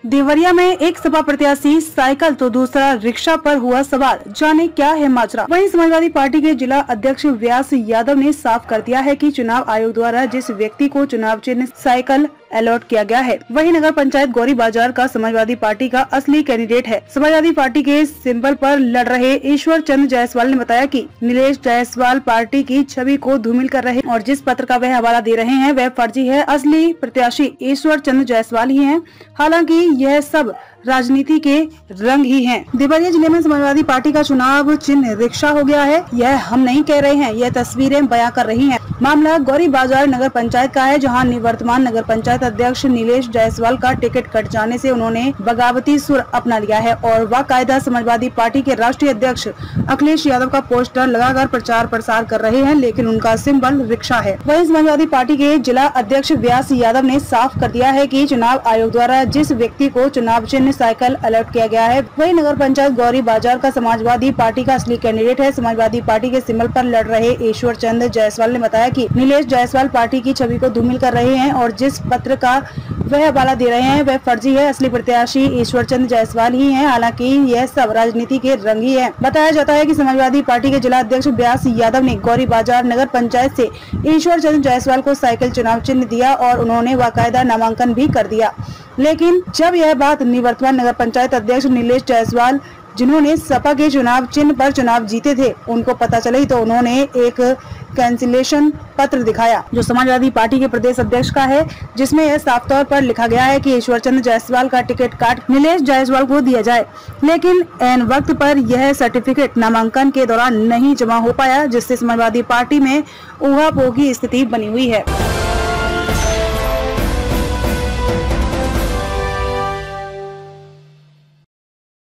देवरिया में एक सपा प्रत्याशी साइकिल तो दूसरा रिक्शा पर हुआ सवार, जाने क्या है माजरा। वहीं समाजवादी पार्टी के जिला अध्यक्ष व्यास यादव ने साफ कर दिया है कि चुनाव आयोग द्वारा जिस व्यक्ति को चुनाव चिन्ह साइकिल अलॉट किया गया है वही नगर पंचायत गौरी बाजार का समाजवादी पार्टी का असली कैंडिडेट है। समाजवादी पार्टी के सिंबल पर लड़ रहे ईश्वर चंद्र जायसवाल ने बताया कि नीलेश जायसवाल पार्टी की छवि को धूमिल कर रहे हैं और जिस पत्र का वह हवाला दे रहे हैं वह फर्जी है। असली प्रत्याशी ईश्वर चंद्र जायसवाल ही हैं। हालांकि यह सब राजनीति के रंग ही हैं। देवरिया जिले में समाजवादी पार्टी का चुनाव चिन्ह रिक्शा हो गया है। यह हम नहीं कह रहे हैं, यह तस्वीरें बयां कर रही हैं। मामला गौरी बाजार नगर पंचायत का है, जहां निवर्तमान नगर पंचायत अध्यक्ष नीलेश जायसवाल का टिकट कट जाने से उन्होंने बगावती सुर अपना लिया है और बाकायदा समाजवादी पार्टी के राष्ट्रीय अध्यक्ष अखिलेश यादव का पोस्टर लगाकर प्रचार प्रसार कर रहे हैं, लेकिन उनका सिंबल रिक्शा है। वहीं समाजवादी पार्टी के जिला अध्यक्ष व्यास यादव ने साफ कर दिया है कि चुनाव आयोग द्वारा जिस व्यक्ति को चुनाव चिन्ह साइकिल अलॉट किया गया है वही नगर पंचायत गौरी बाजार का समाजवादी पार्टी का असली कैंडिडेट है। समाजवादी पार्टी के सिंबल पर लड़ रहे ईश्वर चंद्र जायसवाल ने बताया कि नीलेश जायसवाल पार्टी की छवि को धूमिल कर रहे हैं और जिस पत्र का वह हवाला दे रहे हैं वह फर्जी है। असली प्रत्याशी ईश्वर चंद्र जायसवाल ही हैं। हालांकि यह सब राजनीति के रंग ही है। बताया जाता है कि समाजवादी पार्टी के जिला अध्यक्ष व्यास यादव ने गौरी बाजार नगर पंचायत से ईश्वर चंद्र जायसवाल को साइकिल चुनाव चिन्ह दिया और उन्होंने बाकायदा नामांकन भी कर दिया। लेकिन जब यह बात निवर्तमान नगर पंचायत अध्यक्ष नीलेश जायसवाल, जिन्होंने सपा के चुनाव चिन्ह पर चुनाव जीते थे, उनको पता चली तो उन्होंने एक कैंसिलेशन पत्र दिखाया जो समाजवादी पार्टी के प्रदेश अध्यक्ष का है, जिसमें यह साफ तौर पर लिखा गया है कि ईश्वर चंद्र जायसवाल का टिकट काट नीलेश जायसवाल को दिया जाए। लेकिन ऐन वक्त पर यह सर्टिफिकेट नामांकन के दौरान नहीं जमा हो पाया, जिससे समाजवादी पार्टी में ऊहापोह की स्थिति बनी हुई है।